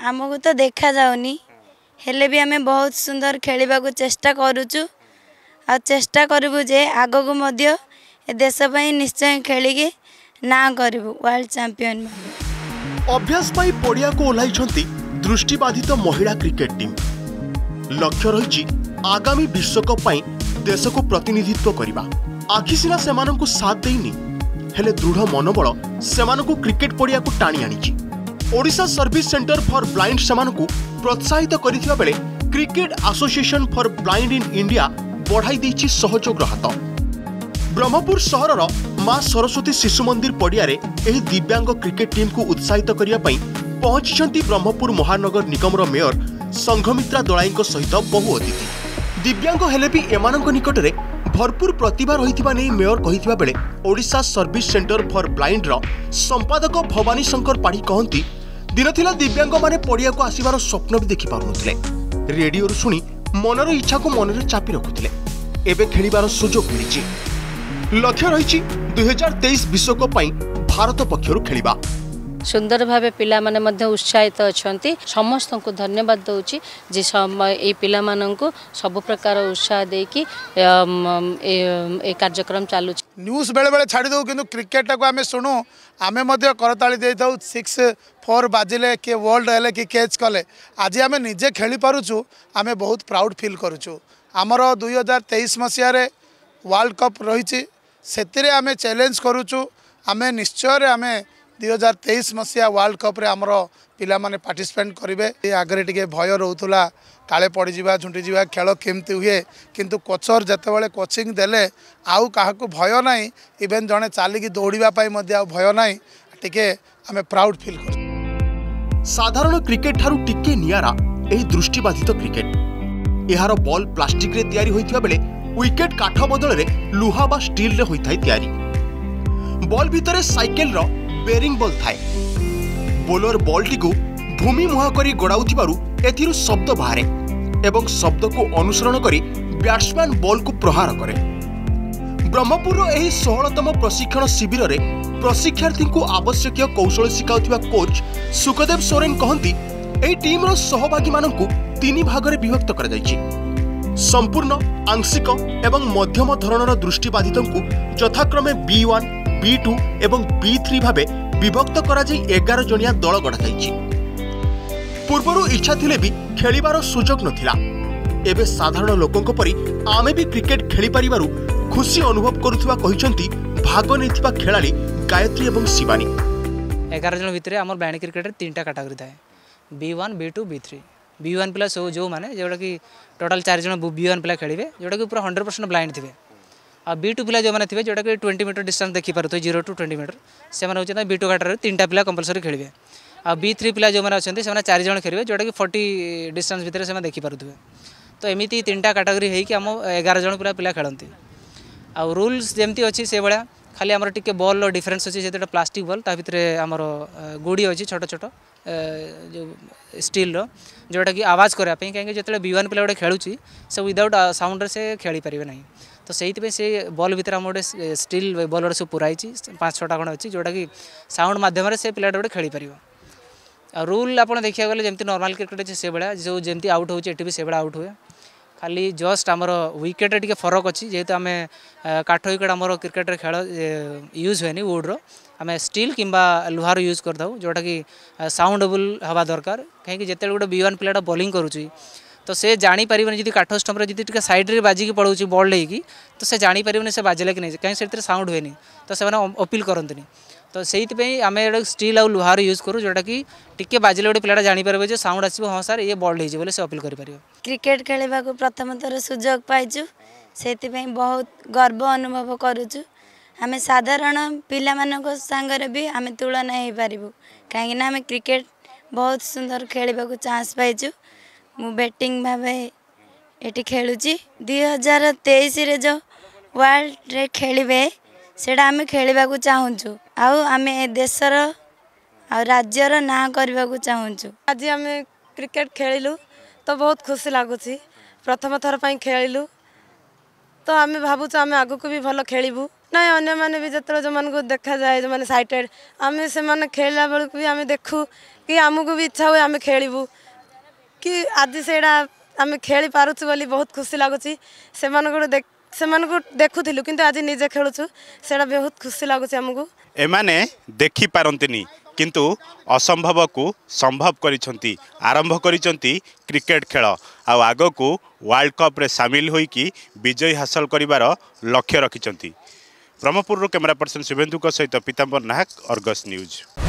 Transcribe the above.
आमको तो देखा जाउनी हेले भी आमे बहुत सुंदर खेलिबा को चेष्टा करूचु आ चेष्टा करबु जे आगो को मध्य ए देश पई निश्चय खेलिके ना करबु वर्ल्ड चैंपियन। अभ्यास पाई पड़िया को ओह्लाइछंती दृष्टिबाधित महिला क्रिकेट टीम। लक्ष्य रही आगामी विश्वकप पाई देश को प्रतिनिधित्व करबा। आखि सिना सेमानंकु साथ देइनी हेले दृढ़ मनोबल सेमानंकु क्रिकेट पड़िया को टाणी आनिछि। Odisha service centre for blind सेमानंकु प्रोत्साहित करिथिबा बेले cricket association for blind in India बढ़ाई दैछि सहयोग हाथ। ब्रह्मपुर सहरर मां सरस्वती शिशु मंदिर पड़िया रे एही दिव्यांग क्रिकेट टीम को उत्साहित करिया पई पहुंचिछंती ब्रह्मपुर महानगर निगमर मेयर संघमित्रा दलाईक सहित बहु अतिथि। दिव्यांग हेले भी एमानंक निकटरे भरपूर प्रतिभा रहिथिबा नै मेयर कहिथिबा बेले Odisha service centre for blind रो संपादक भवानी शंकर पाढ़ी कहंती दिन थिला दिव्यांग माने पड़िया को आसीबार स्वप्न भी देखि पारुनथिले। रेडियो रु सुनी मनर इच्छा को मनरे चापी रखुथिले। एबे खेलिबार सुजोग मिलिछि। लक्ष्य रही 2023 विश्वकप पाई भारत पक्षरु खेलिबा। सुंदर भावे पिला माने मध्य उत्साहित अछंती। समस्त को धन्यवाद दउची जे ए पिला माननकु सब प्रकार उत्साह देकी ए कार्यक्रम चालू। न्यूज बेले बेले छाड़ी दो किंतु क्रिकेट को आमे सुनु आमे मध्य करताली दे दउ 6-4 बाजिले के वर्ल्ड हेले कि कैच कले आज आमे निजे खेली पारुछु आमे बहुत प्राउड फील करूछु। हमर 2023 मसिया रे वर्ल्ड कप रही सेतिरे आमे चैलेंज करूछु। आमे निश्चय आमे 2023 मसिया वर्ल्ड कप रे हमर पिला माने पार्टिसिपेट करिवे। आगरे टिके भय रहउतला काले पड़ी जीवा झुंटी जीवा खेल केमती हुए किंतु कोचर जतेबेले कोचिंग देले आउ काहाकू भय नाही इवेन जने चालिकी दौड़िबा पाई मध्ये आउ भय नाही टिके आमे प्राउड फील कर। साधारण क्रिकेट ठारू टिके नियारा एही दृष्टिबाधित क्रिकेट। एहार बॉल प्लास्टिक रे तयारी होइथिबा बेले विकेट काठ बदल रे लुहा बा स्टील रे होइथाय तयारी। बॉल भितरे साइकेल रो बेरिंग बॉल थाए। बोलर बॉल टी को भूमि मुहा करी गड़ाउथिबारु एथिरु शब्द बाहरे एवं शब्द को अनुसरण करी बैट्समैन बॉल को प्रहार करे। ब्रह्मपुर एही 16तम प्रशिक्षण शिविर रे प्रशिक्षार्थी को आवश्यक कौशल शिखाउथिबा कोच सुखदेव सोरेन कहंती एही टीम रो सहभागी माननकु 3 भाग रे विभक्त करा जायछि। संपूर्ण आंशिक एवं मध्यम धरणर दृष्टिबाधितंकु यथाक्रमे B1 B2 एवं B3 भावे विभक्त करा जाई 11 जणिया दल गढ़ा जायछि। पूर्वरु इच्छा थिले भी खेलिबार सुजोग नथिला। एबे साधारण लोकंक परि आमे भी क्रिकेट खेली परिबारु खुशी अनुभव करुथुवा कहिसंती भाग नेथिबा खेलाली गायत्री एवं शिवानी। 11 जण भितरे हमर ब्लाइंड क्रिकेट रे 3टा कैटेगरी थाए B1 B2 B3। B1 plus जो माने जोटा कि टोटल 4 जण B1 प्ले खेलिबे जोटा कि पूरा 100% ब्लाइंड थिबे। आ B2 पिला जो माने थिबे जोटा कि 20 मीटर डिस्टेंस देखि पारथो 0 टू 20 मीटर से माने होचे B2 कैटेगरी 3टा पिला कंपलसरी खेलिबे। आ B3 पिला जो माने अछंती से माने 4 जण खेलिबे जोटा कि 40 डिस्टेंस भितर से माने देखि पारुथबे। तो एमिति 3टा कैटेगरी हेई कि हम 11 जण पिला खेलंती। आ रूल्स जेमती अछि से बळा खाली हमर टिके बॉल डिफरेंस अछि जेतेटा प्लास्टिक बॉल ता भितरे हमर गुडी अछि छोट छोट जो स्टील रो जोटा कि आवाज करा पे कहीं जेते B1 पिला गोटे खेलुची से विदाउट साउंड से खेली पारिबे नहीं। तो से से बॉल भितर हम गोटे स्टील बॉल सब पुराई 5-6टा खंड अच्छी जोटा कि साउंड मध्यम से पिला गोटे खेली पार। रूल आप देखा गले जमी नॉर्मल क्रिकेट अच्छे से भाया जो जमी आउट होती से भाया आउट हुए। खाली जस्ट आमर विकेट टे फरक अच्छी जेहेतु आम काठ विकेट आमर क्रिकेट खेल यूज हुए वुड्र आम स्टील कि लुहार यूज करता जोटा कि साउंडेबल हवा दरकार कहीं जिते गोटे B1 पिलाटा बॉलिंग करुच्ची तो से जापर जी काठ स्टम्प्रे जी सैड्रे बाजिकी पड़ोची बल लेकिन तो से जापर से बाजिले कि नहीं कहीं से साउंड हुए तो से अपील करते तो से आम स्टील आउ लुहार यूज करूँ जोटा कि टिके बाजिले गोटे पिलाटा जापर जो साउंड आसो हाँ सार ये बल हो से अपील कर। क्रिकेट खेलने को प्रथम थर सुजोग पाइचु से बहुत गर्व अनुभव करुचु। आम साधारण पिला सांगरे भी आम तुलना हो पारू कहीं आम क्रिकेट बहुत सुंदर खेलने को चांस पाइचु। मु बैटिंग भावे ये खेलुची 2023 रे जो वर्ल्ड रे खेलिबे सेटा आम खेलने को चाहूँ आम देशर आ राज्यर ना करने को चाहूँ। आज आम क्रिकेट खेलु तो बहुत खुशी लगुच प्रथम थर पर खेलु तो आम भावुँ आम आग को भी भल खेलु ନାଇଁ ଅନ୍ୟମାନେ ବି ଯେତେବେଳେ ଯେଉଁମାନଙ୍କୁ ଦେଖାଯାଏ ଯେଉଁମାନେ ସାଇଟେଡ୍ ଆମେ ସେମାନେ ଖେଳିଲା ବେଳକୁ ବି ଆମେ ଦେଖୁ କି ଆମକୁ ବି ଇଚ୍ଛା ହୁଏ ଆମେ ଖେଳିବୁ କି ଆଜି ସେଇଟା ଆମେ ଖେଳି ପାରୁଛୁ ବୋଲି ବହୁତ ଖୁସି ଲାଗୁଛି ସେମାନଙ୍କୁ ଦେଖୁଥିଲୁ କିନ୍ତୁ ଆଜି ନିଜେ ଖେଳୁଛୁ ସେଇଟା ବହୁତ ଖୁସି ଲାଗୁଛି ଆମକୁ एमाने देखि पारंतिनी किंतु असंभव को संभव करिसंती आरंभ करिसंती क्रिकेट खेल आग को वर्ल्ड कप रे शामिल होइकी विजय हासिल करिवार लक्ष्य रखिसंती। ब्रह्मपुर कैमरा पर्सन शुभेन्दु सहित पीताम्बर नाहक, अर्गस न्यूज।